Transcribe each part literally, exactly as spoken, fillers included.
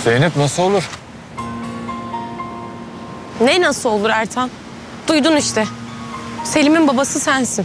Zeynep nasıl olur? Ne nasıl olur Ertan? Duydun işte. Selim'in babası sensin.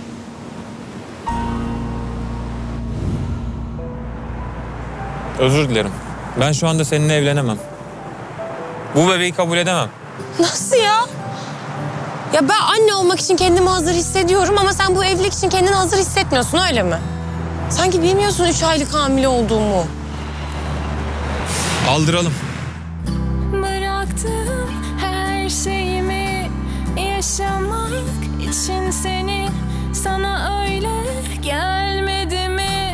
Özür dilerim. Ben şu anda seninle evlenemem. Bu bebeği kabul edemem. Nasıl ya? Ya ben anne olmak için kendimi hazır hissediyorum ama sen bu evlilik için kendini hazır hissetmiyorsun, öyle mi? Sanki bilmiyorsun üç aylık hamile olduğumu. Aldıralım. Bıraktım her şeyimi yaşamak için seni, sana öyle gelmedi mi?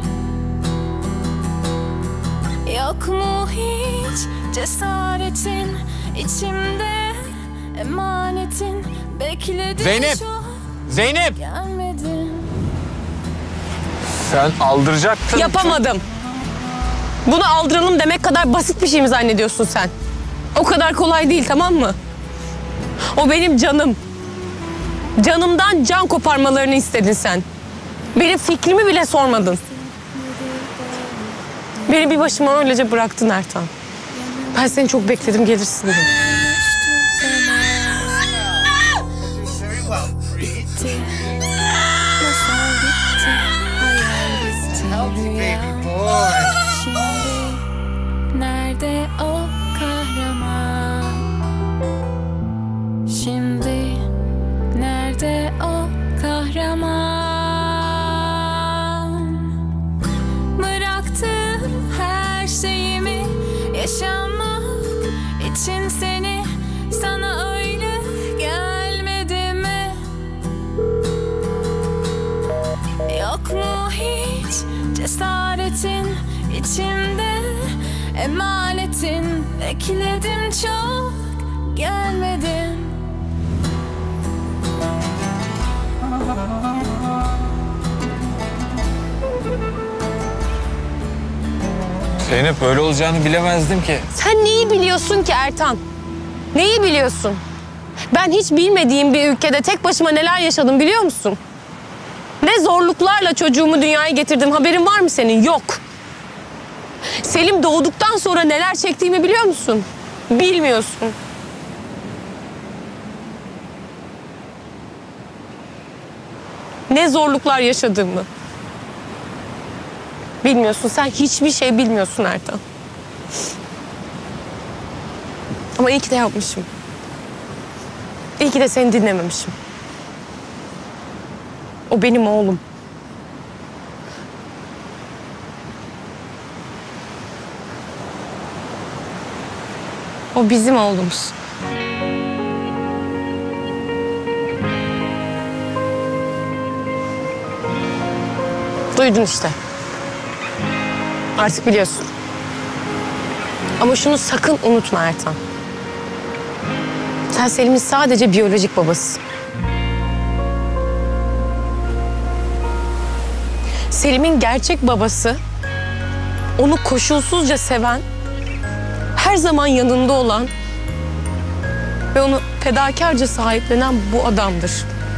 Yok mu hiç cesaretin içimde, emanetin bekledim. Zeynep! Çok Zeynep! gelmedin. Sen aldıracaktın. Yapamadım. Bunu aldıralım demek kadar basit bir şey mi zannediyorsun sen? O kadar kolay değil, tamam mı? O benim canım. Canımdan can koparmalarını istedin sen. Benim fikrimi bile sormadın. Beni bir başıma öylece bıraktın Ertan. Ben seni çok bekledim, gelirsin diye. Bitti. Masal bitti. Hayal bitti. Rüya. Şimdi nerede o kahraman? Şimdi nerede o kahraman? Bıraktım her şeyimi yaşamak için seni, sana öyle gelmedi mi? Yok mu hiç cesaretin içimde, emanetin bekledim çok gelmedin. Zeynep böyle olacağını bilemezdim ki. Sen neyi biliyorsun ki Ertan? Neyi biliyorsun? Ben hiç bilmediğim bir ülkede tek başıma neler yaşadım biliyor musun? Ne zorluklarla çocuğumu dünyaya getirdim, haberin var mı senin? Yok. Selim doğduktan sonra neler çektiğimi biliyor musun? Bilmiyorsun. Ne zorluklar yaşadığımı bilmiyorsun. Sen hiçbir şey bilmiyorsun Ertan. Ama iyi ki de yapmışım. İyi ki de seni dinlememişim. O benim oğlum. O bizim oğlumuz. Duydun işte. Artık biliyorsun. Ama şunu sakın unutma Ertan. Sen Selim'in sadece biyolojik babasısın. Selim'in gerçek babası, onu koşulsuzca seven, her zaman yanında olan ve onu fedakarca sahiplenen bu adamdır.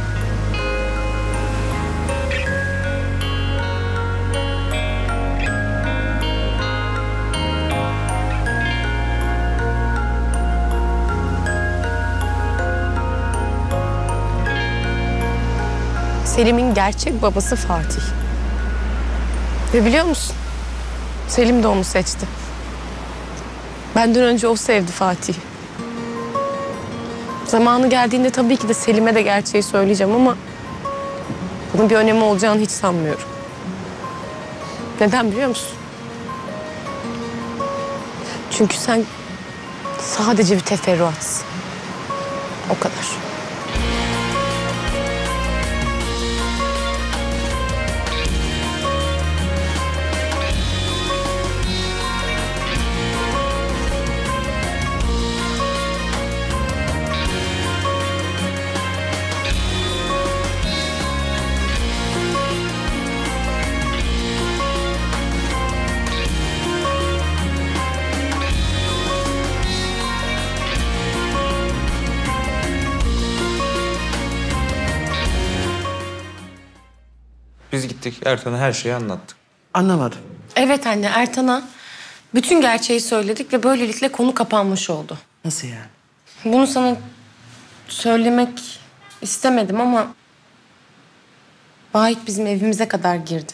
Selim'in gerçek babası Fatih. Ve biliyor musun? Selim de onu seçti. Benden önce o sevdi Fatih'i. Zamanı geldiğinde tabii ki de Selim'e de gerçeği söyleyeceğim ama bunun bir önemi olacağını hiç sanmıyorum. Neden biliyor musun? Çünkü sen sadece bir teferruatsın. O kadar. Biz gittik Ertan'a her şeyi anlattık. Anlamadım. Evet anne, Ertan'a Bütün gerçeği söyledik ve böylelikle konu kapanmış oldu. Nasıl yani? Bunu sana söylemek istemedim ama... Vahit bizim evimize kadar girdi.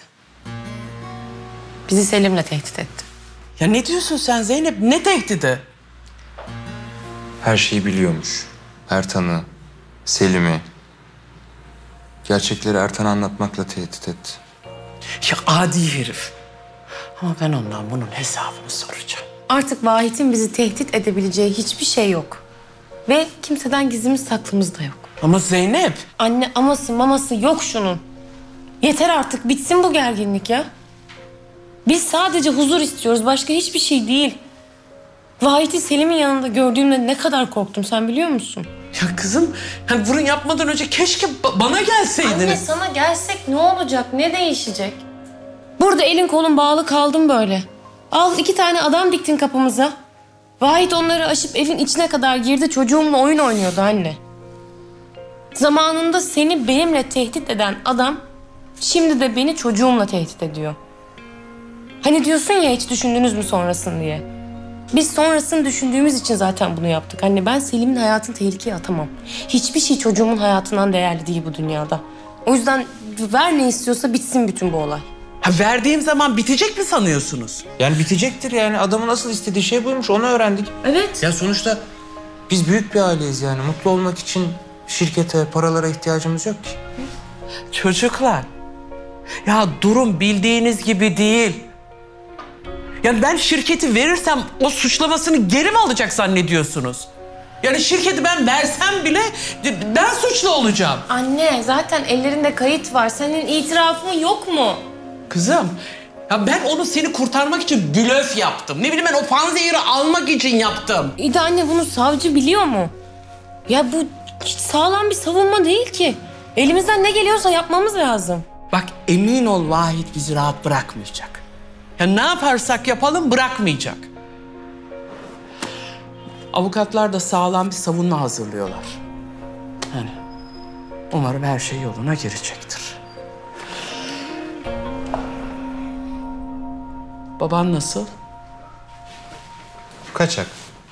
Bizi Selim'le tehdit etti. Ya ne diyorsun sen Zeynep? Ne tehdidi? Her şeyi biliyormuş. Ertan'ı, Selim'i. Gerçekleri Ertan'a anlatmakla tehdit etti. Ya adi herif. Ama ben ondan bunun hesabını soracağım. Artık Vahit'in bizi tehdit edebileceği hiçbir şey yok. Ve kimseden gizlimiz saklımız da yok. Ama Zeynep. Anne aması maması yok şunun. Yeter artık, bitsin bu gerginlik ya. Biz sadece huzur istiyoruz, başka hiçbir şey değil. Vahit'i Selim'in yanında gördüğümde ne kadar korktum sen biliyor musun? Ya kızım, hani bunu yapmadan önce keşke ba- bana gelseydiniz. Anne sana gelsek ne olacak, ne değişecek? Burada elin kolun bağlı kaldım böyle. Al iki tane adam diktin kapımıza. Vahit onları aşıp evin içine kadar girdi, çocuğumla oyun oynuyordu anne. Zamanında seni benimle tehdit eden adam... Şimdi de beni çocuğumla tehdit ediyor. Hani diyorsun ya hiç düşündünüz mü sonrasını diye. Biz sonrasını düşündüğümüz için zaten bunu yaptık. Anne ben Selim'in hayatını tehlikeye atamam. Hiçbir şey çocuğumun hayatından değerli değil bu dünyada. O yüzden ver ne istiyorsa bitsin bütün bu olay. Ha, verdiğim zaman bitecek mi sanıyorsunuz? Yani bitecektir yani. Adamın asıl istediği şey buymuş. Onu öğrendik. Evet. Ya sonuçta biz büyük bir aileyiz yani. Mutlu olmak için şirkete, paralara ihtiyacımız yok ki. Çocuklar. Ya durum bildiğiniz gibi değil. Yani ben şirketi verirsem o suçlamasını geri mi alacak zannediyorsunuz? Yani şirketi ben versem bile ben suçlu olacağım. Anne zaten ellerinde kayıt var. Senin itirafın yok mu? Kızım, ya ben onu seni kurtarmak için blöf yaptım. Ne bileyim ben o panzehiri almak için yaptım. İyi de anne bunu savcı biliyor mu? Ya bu hiç sağlam bir savunma değil ki. Elimizden ne geliyorsa yapmamız lazım. Bak emin ol Vahit bizi rahat bırakmayacak. Ya ne yaparsak yapalım bırakmayacak. Avukatlar da sağlam bir savunma hazırlıyorlar. Yani umarım her şey yoluna girecektir. Baban nasıl? Kaçak.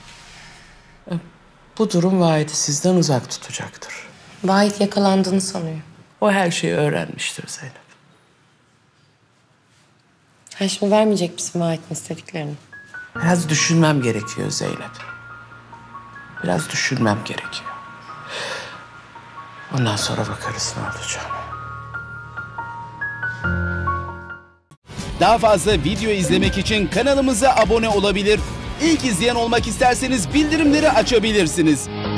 Bu durum Vahit'i sizden uzak tutacaktır. Vahit yakalandığını sanıyor. O her şeyi öğrenmiştir Zeynep. Sen şimdi vermeyecek misin Vahit'in istediklerini? Biraz düşünmem gerekiyor Zeynep. Biraz düşünmem gerekiyor. Ondan sonra bakarız ne olacak. Daha fazla video izlemek için kanalımıza abone olabilir. İlk izleyen olmak isterseniz bildirimleri açabilirsiniz.